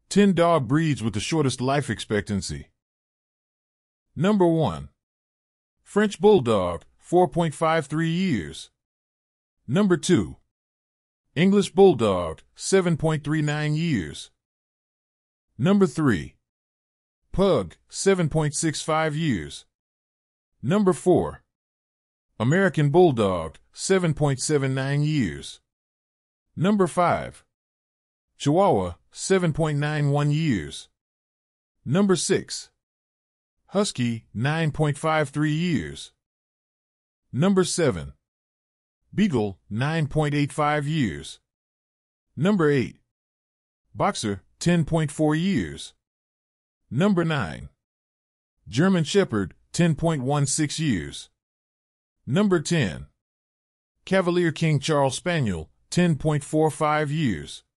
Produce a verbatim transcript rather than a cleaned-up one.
ten dog breeds with the shortest life expectancy. Number one. French Bulldog, four point five three years. Number two. English Bulldog, seven point three nine years. Number three. Pug, seven point six five years. Number four. American Bulldog, seven point seven nine years. Number five. Chihuahua, seven point nine one years. Number six. Husky, nine point five three years. Number seven. Beagle, nine point eight five years. Number eight. Boxer, ten point four years. Number nine. German Shepherd, ten point one six years. Number ten. Cavalier King Charles Spaniel, ten point four five years.